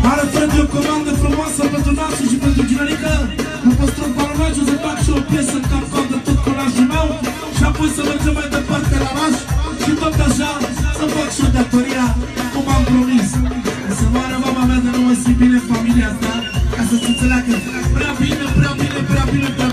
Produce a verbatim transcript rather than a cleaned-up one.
Are frate o comandă frumoasă pentru Nasu și pentru Ginărică. Mă păstrăm paronagiu să fac și o piesă în cap-cap de tot colajul meu. Și apoi să mergem mai departe la oraș. Și tot așa să fac și o datoria, cum am promis. Să moară mama mea de nu mă simt bine în familia asta, ca să se înțeleagă prea bine, prea bine, prea bine, prea